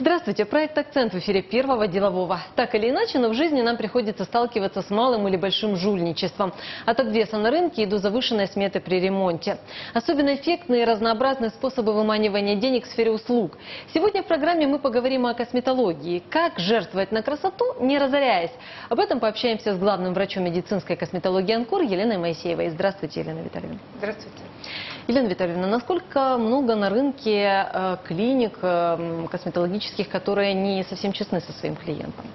Здравствуйте! Проект «Акцент» в эфире Первого делового. Так или иначе, но в жизни нам приходится сталкиваться с малым или большим жульничеством. От обвеса на рынке и до завышенной сметы при ремонте. Особенно эффектные и разнообразные способы выманивания денег в сфере услуг. Сегодня в программе мы поговорим о косметологии. Как жертвовать на красоту, не разоряясь. Об этом пообщаемся с главным врачом медицинской косметологии «Анкор» Еленой Моисеевой. Здравствуйте, Елена Витальевна. Здравствуйте. Елена Витальевна, насколько много на рынке клиник косметологических, которые не совсем честны со своим клиентом?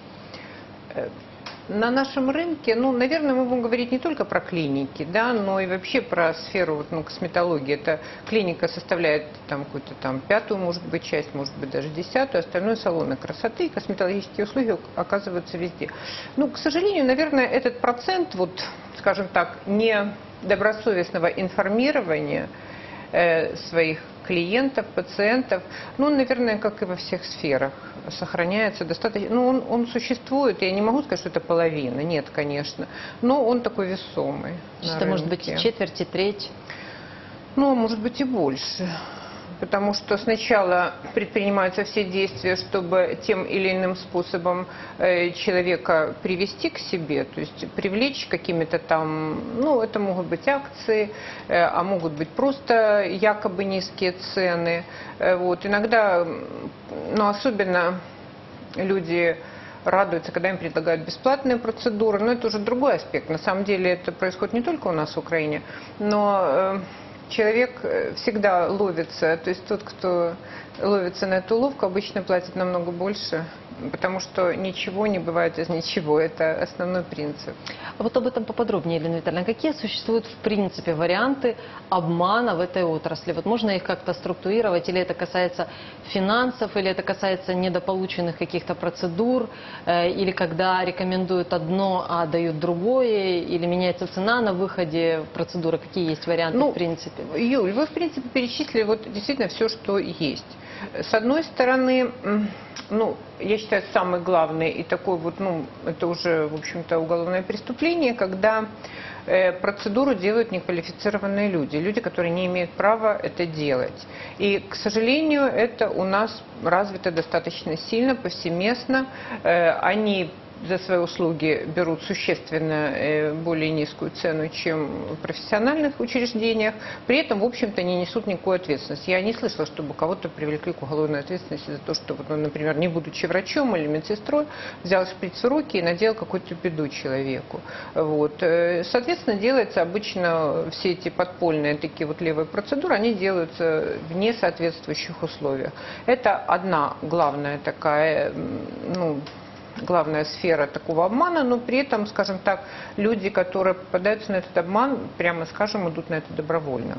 На нашем рынке, наверное, мы будем говорить не только про клиники, да, но и вообще про сферу косметологии. Это клиника составляет какую-то пятую, может быть, часть, может быть, даже десятую, остальное салоны красоты и косметологические услуги оказываются везде. К сожалению, наверное, этот процент, скажем так, недобросовестного информирования своих клиентов, пациентов, наверное, как и во всех сферах, сохраняется достаточно. Он существует, я не могу сказать, что это половина, нет, конечно, но он такой весомый. Это может быть и четверть, и треть? Может быть и больше. Потому что сначала предпринимаются все действия, чтобы тем или иным способом человека привести к себе, то есть привлечь какими-то это могут быть акции, а могут быть просто якобы низкие цены. Иногда, особенно люди радуются, когда им предлагают бесплатные процедуры, но это уже другой аспект. На самом деле это происходит не только у нас в Украине, но человек всегда ловится, то есть тот, кто ловится на эту уловку, обычно платит намного больше, потому что ничего не бывает из ничего, это основной принцип. А об этом поподробнее, Елена Витальевна. Какие существуют в принципе варианты обмана в этой отрасли? Можно их как-то структурировать, или это касается финансов, или это касается недополученных каких-то процедур, или когда рекомендуют одно, а дают другое, или меняется цена на выходе процедуры? Какие есть варианты в принципе? Юль, вы в принципе перечислили действительно все, что есть. С одной стороны, я считаю, самый главный и такой это уже, в общем-то, уголовное преступление, когда процедуру делают неквалифицированные люди, которые не имеют права это делать. И, к сожалению, это у нас развито достаточно сильно, повсеместно. Они за свои услуги берут существенно более низкую цену, чем в профессиональных учреждениях. При этом, в общем-то, не несут никакой ответственности. Я не слышала, чтобы кого-то привлекли к уголовной ответственности за то, что, например, не будучи врачом или медсестрой, взял шприц в руки и наделал какую-то беду человеку. Соответственно, делается обычно все эти подпольные такие левые процедуры, они делаются в несоответствующих условиях. Это одна главная такая, главная сфера такого обмана, но при этом, скажем так, люди, которые попадаются на этот обман, прямо скажем, идут на это добровольно.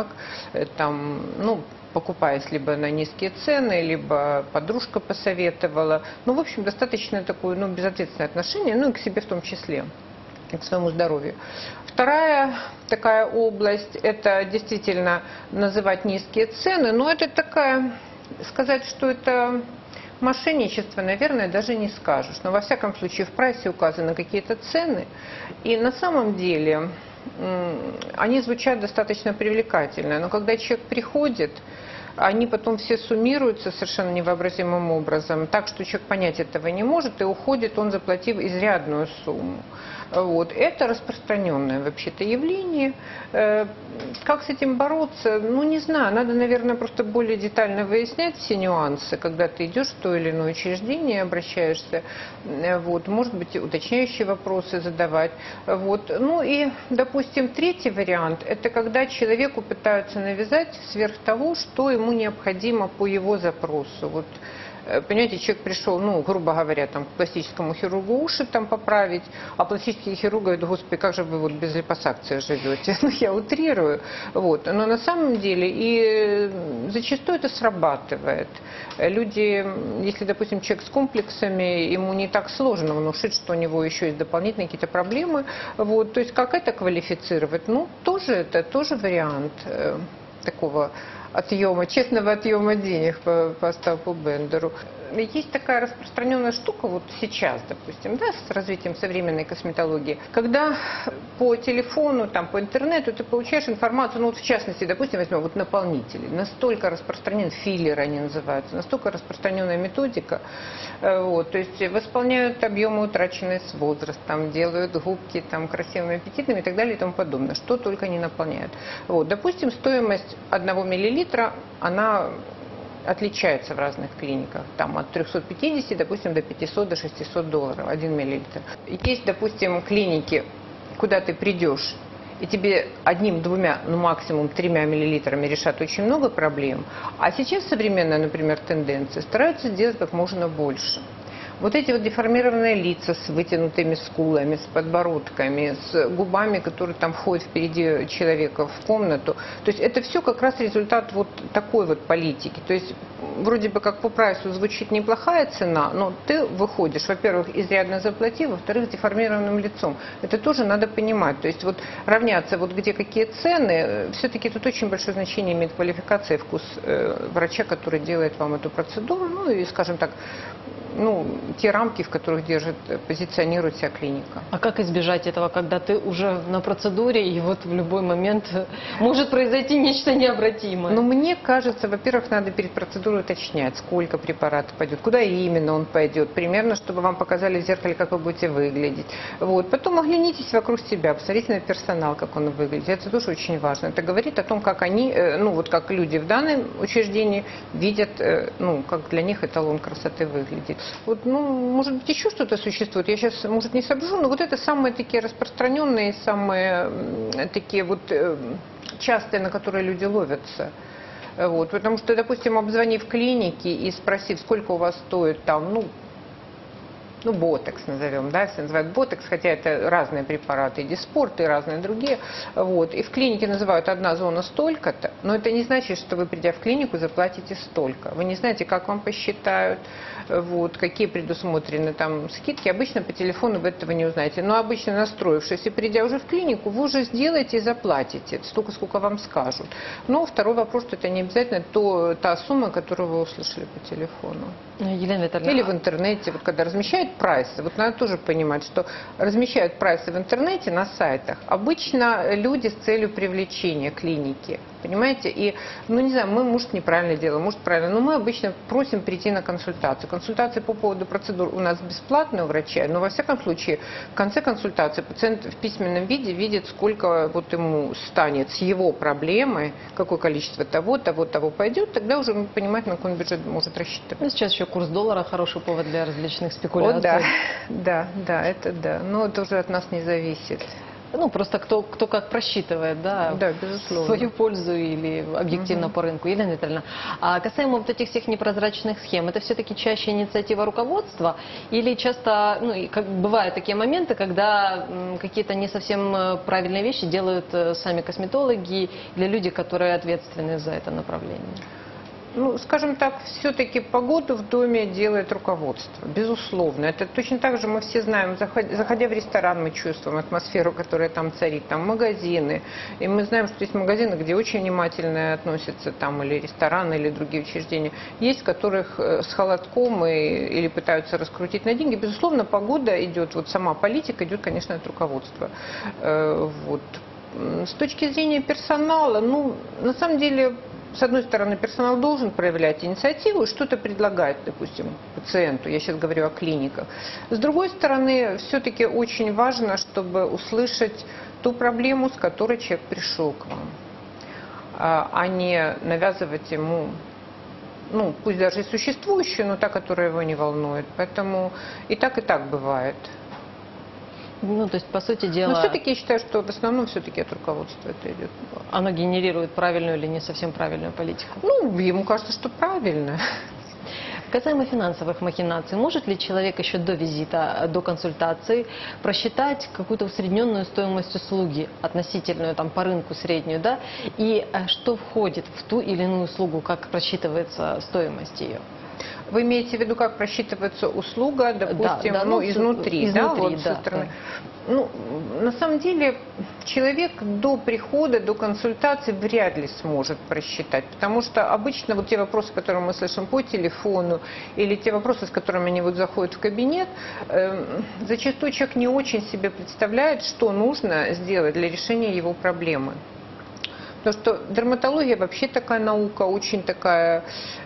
Покупаясь либо на низкие цены, либо подружка посоветовала. В общем, достаточно такое, безответственное отношение, и к себе в том числе, и к своему здоровью. Вторая такая область, это действительно называть низкие цены, но это такая, сказать, что это мошенничество, наверное, даже не скажешь. Но во всяком случае в прайсе указаны какие-то цены. И на самом деле они звучат достаточно привлекательно. Но когда человек приходит, они потом все суммируются совершенно невообразимым образом, так что человек понять этого не может, и уходит он, заплатив изрядную сумму. Это распространенное вообще-то явление. Как с этим бороться? Не знаю. Надо, наверное, просто более детально выяснять все нюансы, когда ты идешь в то или иное учреждение, обращаешься. Может быть, уточняющие вопросы задавать. И, допустим, третий вариант – это когда человеку пытаются навязать сверх того, что ему необходимо по его запросу. Понимаете, человек пришел, грубо говоря, к пластическому хирургу уши поправить, а пластический хирург говорит: господи, как же вы без липосакции живете? Я утрирую. Но на самом деле и зачастую это срабатывает. Люди, если, допустим, человек с комплексами, ему не так сложно внушить, что у него еще есть дополнительные какие-то проблемы. То есть как это квалифицировать? Это тоже вариант такого честного отъема денег по Остапу Бендеру. есть такая распространенная штука вот сейчас, допустим, да, с развитием современной косметологии, когда по телефону, там, по интернету ты получаешь информацию, ну вот в частности, допустим, возьмем вот наполнители, настолько распространен, филлеры они называются, настолько распространенная методика, вот, то есть восполняют объемы, утраченные с возрастом, делают губки там красивыми, аппетитными и так далее и тому подобное, что только не наполняют. Вот, допустим, стоимость 1 миллилитра, она отличается в разных клиниках, там от 350, допустим, до 500, до 600 долларов 1 миллилитр. Есть, допустим, клиники, куда ты придешь, и тебе 1, 2, ну максимум 3 миллилитрами решат очень много проблем, а сейчас современная, например, тенденция стараются сделать как можно больше. Вот эти вот деформированные лица с вытянутыми скулами, с подбородками, с губами, которые там входят впереди человека в комнату. То есть это все как раз результат вот такой вот политики. То есть вроде бы как по прайсу звучит неплохая цена, но ты выходишь, во-первых, изрядно заплатив, во-вторых, с деформированным лицом. Это тоже надо понимать. То есть вот равняться вот где какие цены, все-таки тут очень большое значение имеет квалификация и вкус врача, который делает вам эту процедуру, ну и, скажем так, ну, те рамки, в которых держит, позиционирует себя клиника. А как избежать этого, когда ты уже на процедуре, и вот в любой момент может произойти нечто необратимое? Ну, мне кажется, во-первых, надо перед процедурой уточнять, сколько препаратов пойдет, куда именно он пойдет, примерно, чтобы вам показали в зеркале, как вы будете выглядеть. Вот. Потом оглянитесь вокруг себя, посмотрите на персонал, как он выглядит. Это тоже очень важно. Это говорит о том, как они, ну, вот как люди в данном учреждении видят, ну, как для них эталон красоты выглядит. Вот, ну, может быть, еще что-то существует. Я сейчас, может, не соображу, но вот это самые такие распространенные, самые такие вот частые, на которые люди ловятся. Вот, потому что, допустим, обзвонив клиники и спросив, сколько у вас стоит там, ну, ботокс назовем, да, все называют ботокс, хотя это разные препараты, и диспорт, и разные другие, вот, и в клинике называют одна зона столько-то, но это не значит, что вы, придя в клинику, заплатите столько. Вы не знаете, как вам посчитают, вот, какие предусмотрены там скидки, обычно по телефону вы этого не узнаете, но обычно настроившись и придя уже в клинику, вы уже сделаете и заплатите, столько, сколько вам скажут. Но второй вопрос, что это не обязательно та сумма, которую вы услышали по телефону. Елена Витальевна, Или в интернете, вот когда размещают прайсы, вот надо тоже понимать, что размещают прайсы в интернете на сайтах обычно люди с целью привлечения клиники, понимаете, и, ну не знаю, мы, может, неправильно делаем, может, правильно, но мы обычно просим прийти на консультацию. Консультации по поводу процедур у нас бесплатные у врача, но во всяком случае в конце консультации пациент в письменном виде видит, сколько вот ему станет с его проблемой, какое количество того пойдет, тогда уже понимать, на какой он бюджет может рассчитывать. ну, сейчас еще курс доллара хороший повод для различных спекуляций. О, да, это да. Но это уже от нас не зависит. Ну, просто кто как просчитывает, да, Да, безусловно. свою пользу или объективно по рынку. Елена Витальевна, а касаемо вот этих всех непрозрачных схем, это все-таки чаще инициатива руководства или часто, ну, и как бывают такие моменты, когда какие-то не совсем правильные вещи делают сами косметологи или люди, которые ответственны за это направление? Ну, скажем так, все-таки погоду в доме делает руководство, безусловно. Это точно так же мы все знаем, заходя в ресторан, мы чувствуем атмосферу, которая там царит, там магазины. И мы знаем, что есть магазины, где очень внимательно относятся, там, или рестораны, или другие учреждения. Есть, в которых с холодком или пытаются раскрутить на деньги. Безусловно, погода идет, вот сама политика идет, конечно, от руководства. Вот. С точки зрения персонала, ну, на самом деле... С одной стороны, персонал должен проявлять инициативу и что-то предлагать, допустим, пациенту. Я сейчас говорю о клиниках. С другой стороны, все-таки очень важно, чтобы услышать ту проблему, с которой человек пришел к вам, а не навязывать ему, ну, пусть даже и существующую, но та, которая его не волнует. Поэтому и так бывает. Ну, то есть, по сути дела... Но все-таки я считаю, что в основном все-таки от руководства это идет. Оно генерирует правильную или не совсем правильную политику? Ну, ему кажется, что правильно. Касаемо финансовых махинаций, может ли человек еще до визита, до консультации просчитать какую-то усредненную стоимость услуги, относительную там по рынку среднюю, да, и что входит в ту или иную услугу, как просчитывается стоимость ее? Вы имеете в виду, как просчитывается услуга, допустим, изнутри, да, вот со стороны? Да. Ну, на самом деле, человек до прихода, до консультации вряд ли сможет просчитать, потому что обычно вот те вопросы, которые мы слышим по телефону, или те вопросы, с которыми они вот заходят в кабинет, зачастую человек не очень себе представляет, что нужно сделать для решения его проблемы. Потому что дерматология вообще такая наука, очень такая,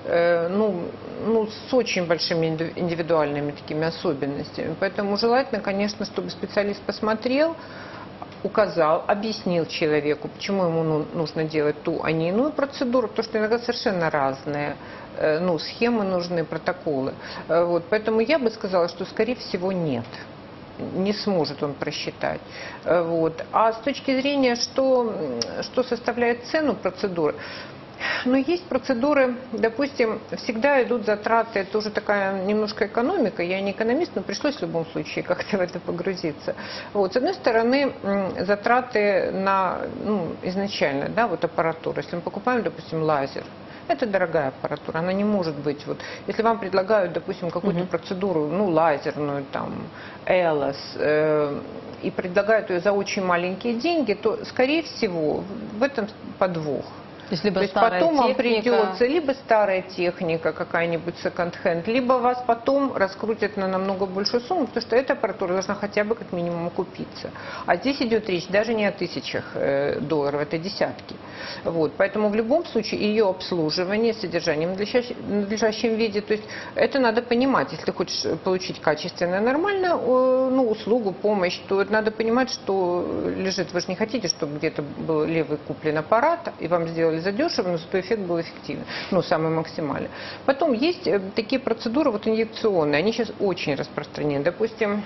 с очень большими индивидуальными такими особенностями. Поэтому желательно, конечно, чтобы специалист посмотрел, указал, объяснил человеку, почему ему нужно делать ту, а не иную процедуру, потому что иногда совершенно разные схемы нужны, протоколы. Вот, поэтому я бы сказала, что, скорее всего, нет. Не сможет он просчитать. Вот. А с точки зрения, что составляет цену процедуры, есть процедуры, допустим, всегда идут затраты, это уже такая немножко экономика, я не экономист, но пришлось в любом случае как-то в это погрузиться. Вот. С одной стороны, затраты на, изначально, да, вот аппаратура, если мы покупаем, допустим, лазер, это дорогая аппаратура, она не может быть, вот, если вам предлагают, допустим, какую-то процедуру, лазерную, там, ЭЛОС, и предлагают ее за очень маленькие деньги, то, скорее всего, в этом подвох. То есть потом вам придется либо старая техника, какая-нибудь секонд-хенд, либо вас потом раскрутят на намного большую сумму, потому что эта аппаратура должна хотя бы как минимум окупиться. А здесь идет речь даже не о тысячах долларов, это десятки. Вот. Поэтому в любом случае ее обслуживание, содержание в надлежащем виде, то есть это надо понимать. Если ты хочешь получить качественную, нормальную услугу, помощь, то это надо понимать, что лежит. Вы же не хотите, чтобы где-то был левый куплен аппарат, и вам сделали задешево, но зато эффект был эффективный, самый максимальный. Потом есть такие процедуры инъекционные, они сейчас очень распространены. Допустим,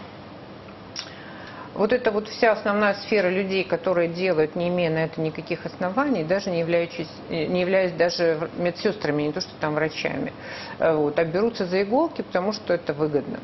вот эта вот вся основная сфера людей, которые делают, не имея на это никаких оснований, даже не являясь даже медсестрами, не то что там врачами, а берутся за иголки, потому что это выгодно.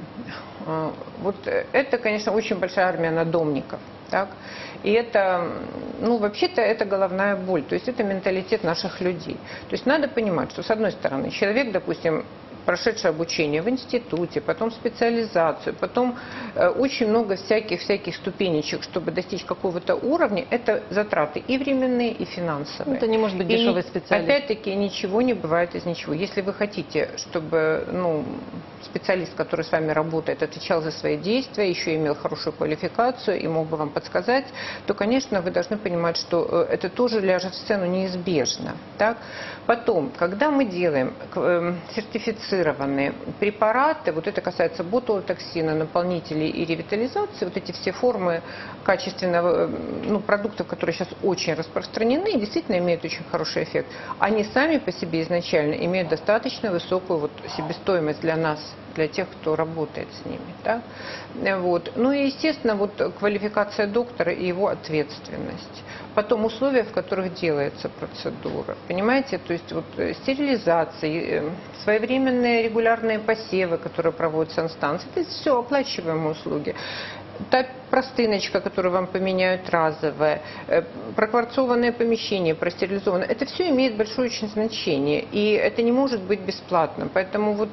Вот это, конечно, очень большая армия надомников. Так? И это, вообще-то это головная боль, то есть это менталитет наших людей. То есть надо понимать, что с одной стороны человек, допустим, прошедший обучение в институте, потом специализацию, потом очень много всяких ступенечек, чтобы достичь какого-то уровня, это затраты и временные, и финансовые. Это не может быть дешевый специалист. Опять-таки ничего не бывает из ничего. Если вы хотите, чтобы специалист, который с вами работает, отвечал за свои действия, еще имел хорошую квалификацию и мог бы вам подсказать, то, конечно, вы должны понимать, что это тоже ляжет в цену неизбежно. Так? Потом, когда мы делаем сертифицированные препараты, вот это касается ботулотоксина, наполнителей и ревитализации, вот эти все формы качественного продуктов, которые сейчас очень распространены и действительно имеют очень хороший эффект, они сами по себе изначально имеют достаточно высокую себестоимость для нас, для тех, кто работает с ними. Да? Вот. И, естественно, квалификация доктора и его ответственность. Потом условия, в которых делается процедура. Понимаете, то есть стерилизация, своевременные регулярные посевы, которые проводят санстанции, это все оплачиваемые услуги. Та простыночка, которую вам поменяют разовая, прокварцованное помещение, простерилизованное, это все имеет большое очень значение, и это не может быть бесплатно. Поэтому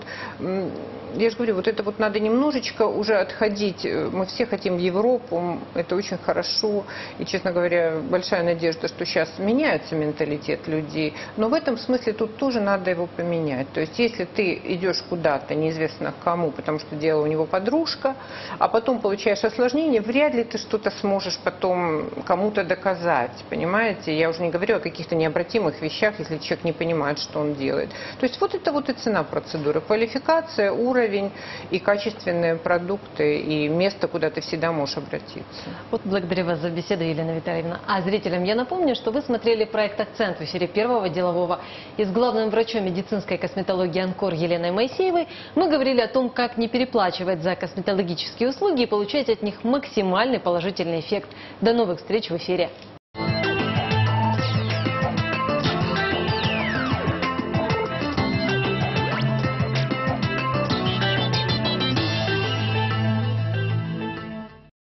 я же говорю, это надо немножечко уже отходить. Мы все хотим в Европу, это очень хорошо, и, честно говоря, большая надежда, что сейчас меняется менталитет людей, но в этом смысле тут тоже надо его поменять. То есть, если ты идешь куда-то, неизвестно к кому, потому что делала у него подружка, а потом получаешь осложнение, вряд ли ты что-то сможешь потом кому-то доказать, понимаете? Я уже не говорю о каких-то необратимых вещах, если человек не понимает, что он делает. То есть это и цена процедуры. Квалификация, уровень и качественные продукты, и место, куда ты всегда можешь обратиться. Благодарю вас за беседу, Елена Витальевна. А зрителям я напомню, что вы смотрели проект «Акцент» в эфире Первого делового. И с главным врачом медицинской косметологии «Анкор» Еленой Моисеевой мы говорили о том, как не переплачивать за косметологические услуги и получать от них максимальный положительный эффект. До новых встреч в эфире.